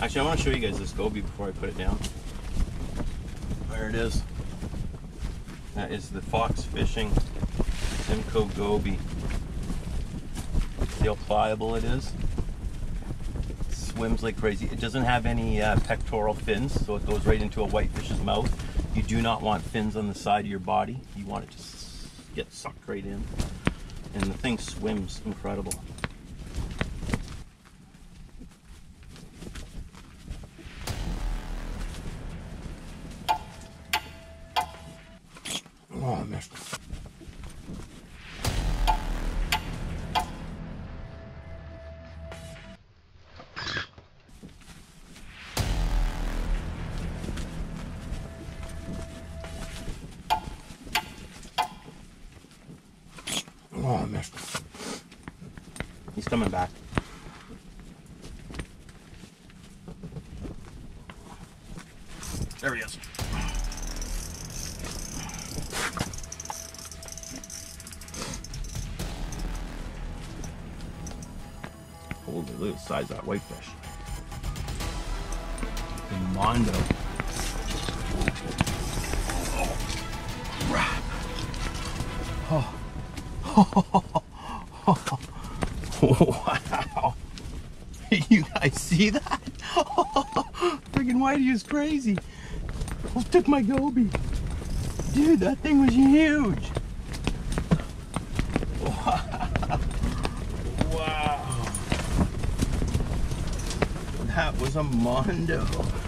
Actually, I want to show you guys this goby before I put it down. There it is. That is the Fox Fishing Simcoe goby. See how pliable it is? It swims like crazy. It doesn't have any pectoral fins, so it goes right into a whitefish's mouth. You do not want fins on the side of your body. You want it to get sucked right in. And the thing swims incredible. Oh, I missed it. Oh, I missed it. He's coming back. There he is. Holy, look at the size of that whitefish. The Mondo. Oh. Wow. You guys see that? Friggin' Whitey is crazy. Almost took my goby. Dude, that thing was huge. Wow. That was a Mondo.